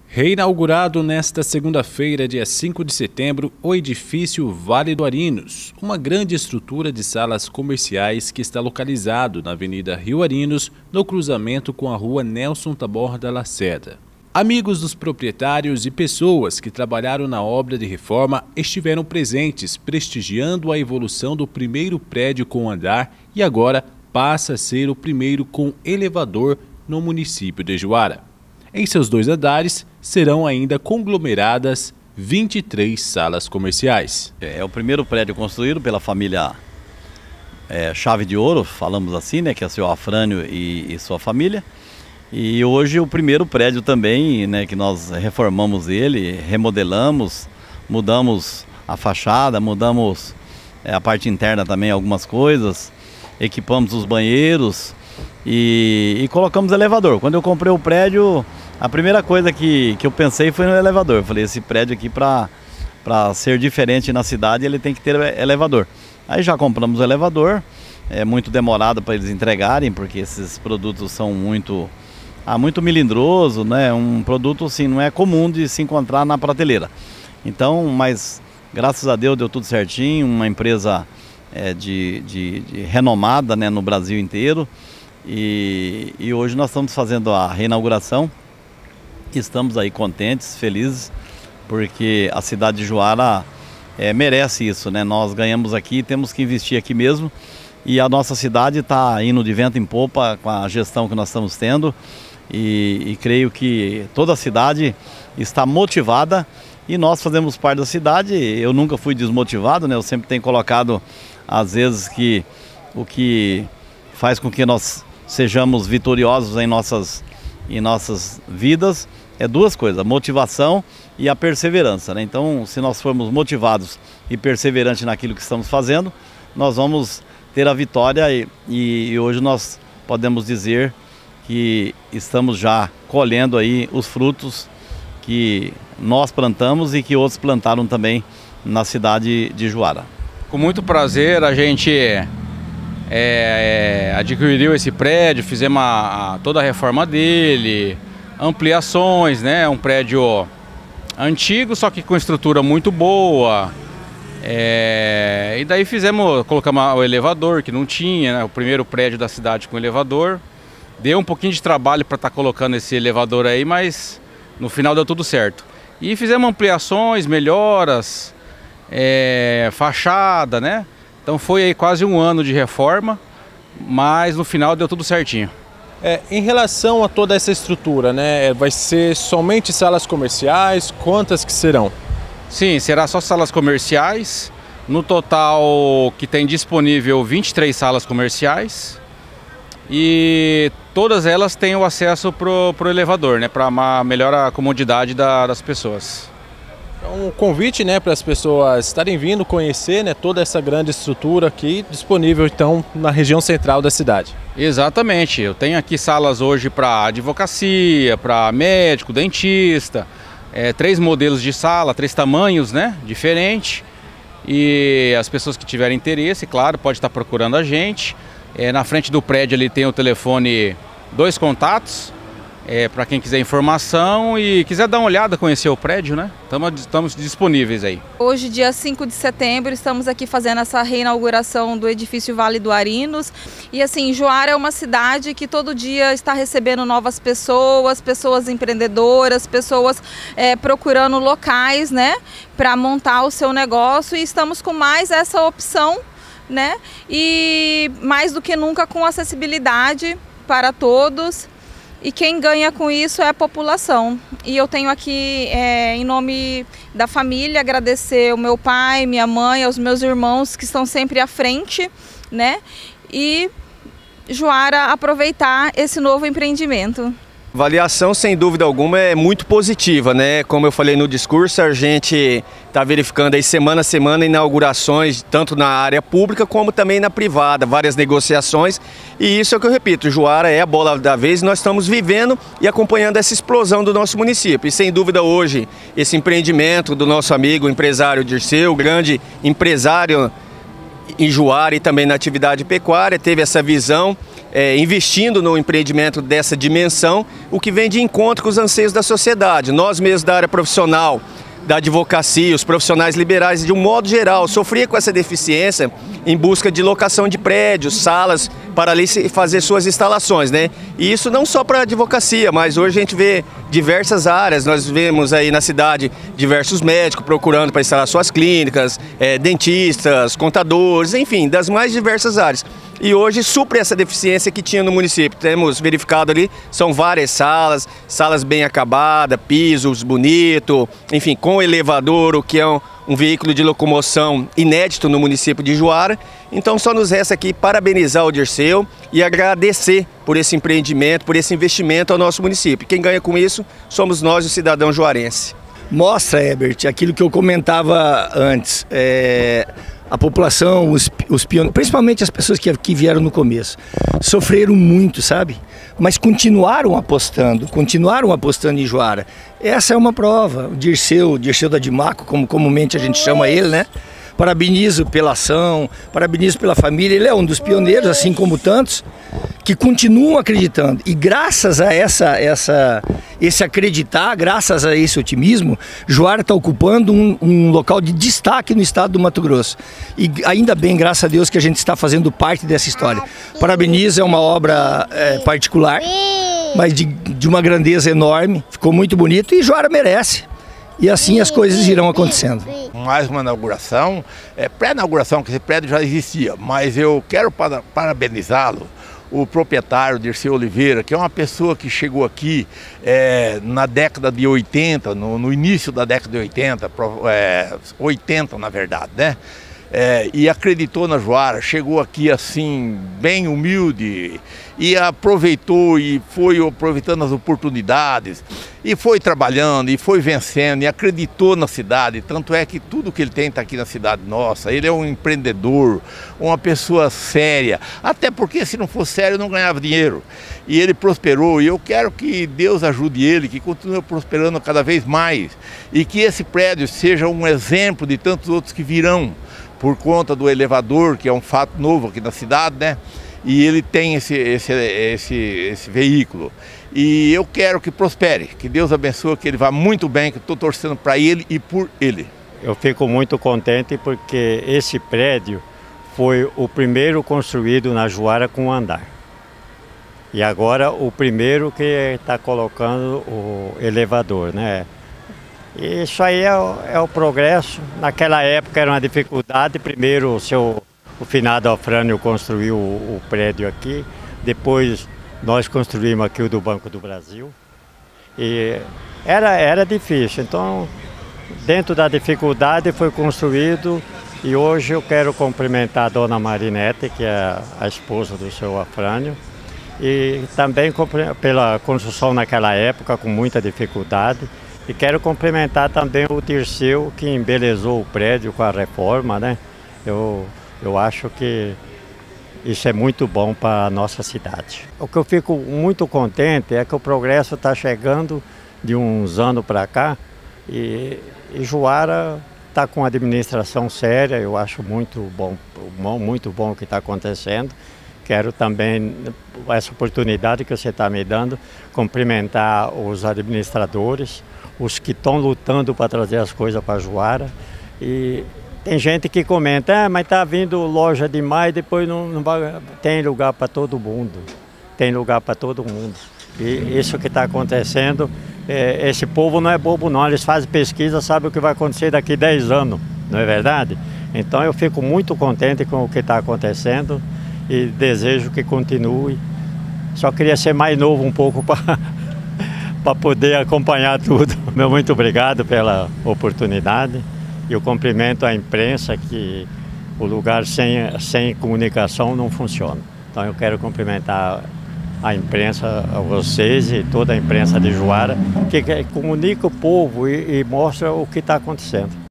Reinaugurado nesta segunda-feira, dia 5 de setembro, o edifício Vale do Arinos, uma grande estrutura de salas comerciais que está localizado na Avenida Rio Arinos, no cruzamento com a rua Nelson Taborda Lacerda. Amigos dos proprietários e pessoas que trabalharam na obra de reforma estiveram presentes, prestigiando a evolução do primeiro prédio com andar e agora passa a ser o primeiro com elevador no município de Juara. Em seus 2 andares, serão ainda conglomeradas 23 salas comerciais. É o primeiro prédio construído pela família Chave de Ouro, falamos assim, né, que é o seu Afrânio e sua família. E hoje o primeiro prédio também, né, que nós reformamos ele, remodelamos, mudamos a fachada, mudamos a parte interna também, algumas coisas, equipamos os banheiros e colocamos elevador. Quando eu comprei o prédio, a primeira coisa que eu pensei foi no elevador. Eu falei, esse prédio aqui para ser diferente na cidade, ele tem que ter elevador. Aí já compramos o elevador, é muito demorado para eles entregarem, porque esses produtos são muito melindroso, né? Um produto assim, não é comum de se encontrar na prateleira. Então, mas graças a Deus deu tudo certinho, uma empresa de renomada, né, no Brasil inteiro. E hoje nós estamos fazendo a reinauguração. Estamos aí contentes, felizes, porque a cidade de Juara merece isso, né? Nós ganhamos aqui, temos que investir aqui mesmo. E a nossa cidade está indo de vento em popa com a gestão que nós estamos tendo. E creio que toda a cidade está motivada e nós fazemos parte da cidade. Eu nunca fui desmotivado, né? Eu sempre tenho colocado, às vezes, que o que faz com que nós sejamos vitoriosos em nossas vidas é 2 coisas, a motivação e a perseverança, né? Então, se nós formos motivados e perseverantes naquilo que estamos fazendo, nós vamos ter a vitória e hoje nós podemos dizer que estamos já colhendo aí os frutos que nós plantamos e que outros plantaram também na cidade de Juara. Com muito prazer a gente adquiriu esse prédio, fizemos toda a reforma dele, ampliações, né? Um prédio antigo, só que com estrutura muito boa. E daí colocamos o elevador que não tinha, né? O primeiro prédio da cidade com elevador. Deu um pouquinho de trabalho para estar colocando esse elevador aí, mas no final deu tudo certo. E fizemos ampliações, melhoras, fachada, né? Então foi aí quase 1 ano de reforma, mas no final deu tudo certinho. Em relação a toda essa estrutura, né? Vai ser somente salas comerciais? Quantas que serão? Sim, será só salas comerciais. No total que tem disponível 23 salas comerciais. E todas elas têm o acesso pro elevador, né, para melhorar a comodidade das pessoas. Então, um convite, né, para as pessoas estarem vindo conhecer, né, toda essa grande estrutura aqui disponível então na região central da cidade. Exatamente, eu tenho aqui salas hoje para advocacia, para médico, dentista, 3 modelos de sala, 3 tamanhos, né, diferentes. E as pessoas que tiverem interesse, claro, pode estar procurando a gente. Na frente do prédio ali tem o telefone 2 contatos, para quem quiser informação e quiser dar uma olhada, conhecer o prédio, né? Estamos disponíveis aí. Hoje, dia 5 de setembro, estamos aqui fazendo essa reinauguração do edifício Vale do Arinos. E assim, Juara é uma cidade que todo dia está recebendo novas pessoas empreendedoras, pessoas procurando locais, né, para montar o seu negócio, e estamos com mais essa opção, né? E mais do que nunca com acessibilidade para todos, e quem ganha com isso é a população. E eu tenho aqui, em nome da família, agradecer o meu pai, minha mãe, aos meus irmãos que estão sempre à frente, né? E Juara aproveitar esse novo empreendimento. Avaliação, sem dúvida alguma, é muito positiva, né? Como eu falei no discurso, a gente está verificando aí semana a semana inaugurações, tanto na área pública como também na privada, várias negociações. E isso é o que eu repito, Juara é a bola da vez, nós estamos vivendo e acompanhando essa explosão do nosso município. E sem dúvida hoje, esse empreendimento do nosso amigo empresário Dirceu, grande empresário em Juara e também na atividade pecuária, teve essa visão investindo no empreendimento dessa dimensão, o que vem de encontro com os anseios da sociedade. Nós mesmos da área profissional, da advocacia, os profissionais liberais, de um modo geral, sofria com essa deficiência em busca de locação de prédios, salas, para ali fazer suas instalações, né? E isso não só para a advocacia, mas hoje a gente vê diversas áreas. Nós vemos aí na cidade diversos médicos procurando para instalar suas clínicas, dentistas, contadores, enfim, das mais diversas áreas. E hoje supre essa deficiência que tinha no município. Temos verificado ali, são várias salas bem acabadas, pisos bonitos, enfim, com elevador, o que é um veículo de locomoção inédito no município de Juara. Então só nos resta aqui parabenizar o Dirceu e agradecer por esse empreendimento, por esse investimento ao nosso município. Quem ganha com isso somos nós, o cidadão juarense. Mostra, Herbert, aquilo que eu comentava antes. A população, os pioneiros, principalmente as pessoas que vieram no começo, sofreram muito, sabe? Mas continuaram apostando em Juara. Essa é uma prova. O Dirceu da Dimaco, como comumente a gente chama ele, né? Parabenizo pela ação, parabenizo pela família. Ele é um dos pioneiros, assim como tantos, que continuam acreditando. E graças a esse acreditar, graças a esse otimismo, Juara está ocupando um local de destaque no estado do Mato Grosso. E ainda bem, graças a Deus, que a gente está fazendo parte dessa história. Parabenizo, é uma obra particular, mas de uma grandeza enorme. Ficou muito bonito e Juara merece. E assim as coisas irão acontecendo. Mais uma inauguração, pré-inauguração, que esse prédio já existia, mas eu quero parabenizá-lo, o proprietário Dirceu Oliveira, que é uma pessoa que chegou aqui na década de 80, no início da década de 80, 80 na verdade, né? E acreditou na Juara, chegou aqui assim, bem humilde, e aproveitou e foi aproveitando as oportunidades, e foi trabalhando, e foi vencendo, e acreditou na cidade. Tanto é que tudo que ele tem está aqui na cidade nossa. Ele é um empreendedor, uma pessoa séria, até porque se não fosse sério não ganhava dinheiro. E ele prosperou, e eu quero que Deus ajude ele, que continue prosperando cada vez mais, e que esse prédio seja um exemplo de tantos outros que virão, por conta do elevador, que é um fato novo aqui na cidade, né? E ele tem esse veículo. E eu quero que prospere, que Deus abençoe, que ele vá muito bem, que eu estou torcendo para ele e por ele. Eu fico muito contente porque esse prédio foi o primeiro construído na Juara com andar. E agora o primeiro que está colocando o elevador, né? Isso aí é o progresso. Naquela época era uma dificuldade. Primeiro o finado Afrânio construiu o prédio aqui, depois nós construímos aqui o do Banco do Brasil. E era difícil, então dentro da dificuldade foi construído. E hoje eu quero cumprimentar a dona Marinete, que é a esposa do seu Afrânio, e também pela construção naquela época com muita dificuldade. E quero cumprimentar também o Dirceu, que embelezou o prédio com a reforma, né? Eu acho que isso é muito bom para a nossa cidade. O que eu fico muito contente é que o progresso está chegando de uns anos para cá e Juara está com administração séria. Eu acho muito bom o que está acontecendo. Quero também, essa oportunidade que você está me dando, cumprimentar os administradores, os que estão lutando para trazer as coisas para Juara. E tem gente que comenta, mas está vindo loja demais, depois não vai. Tem lugar para todo mundo. Tem lugar para todo mundo. E isso que está acontecendo, esse povo não é bobo não, eles fazem pesquisa, sabem o que vai acontecer daqui 10 anos, não é verdade? Então eu fico muito contente com o que está acontecendo e desejo que continue. Só queria ser mais novo um pouco para poder acompanhar tudo. Muito obrigado pela oportunidade e eu cumprimento a imprensa, que o lugar sem comunicação não funciona. Então eu quero cumprimentar a imprensa, a vocês e toda a imprensa de Juara, que comunica o povo e mostra o que está acontecendo.